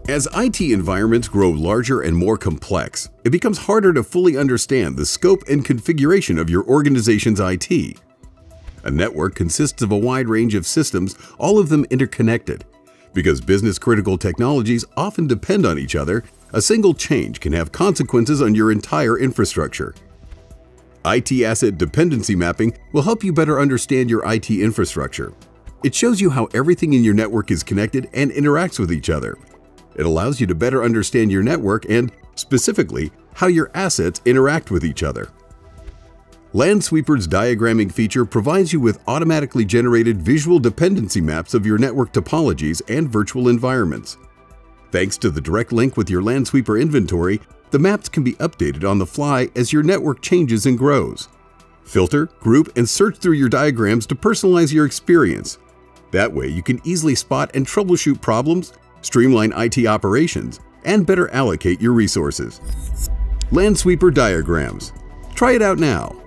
As IT environments grow larger and more complex, it becomes harder to fully understand the scope and configuration of your organization's IT. A network consists of a wide range of systems, all of them interconnected. Because business-critical technologies often depend on each other, a single change can have consequences on your entire infrastructure. IT Asset Dependency Mapping will help you better understand your IT infrastructure. It shows you how everything in your network is connected and interacts with each other. It allows you to better understand your network and, specifically, how your assets interact with each other. Lansweeper's diagramming feature provides you with automatically generated visual dependency maps of your network topologies and virtual environments. Thanks to the direct link with your Lansweeper inventory, the maps can be updated on the fly as your network changes and grows. Filter, group, and search through your diagrams to personalize your experience. That way, you can easily spot and troubleshoot problems, streamline IT operations, and better allocate your resources. Lansweeper Diagrams. Try it out now.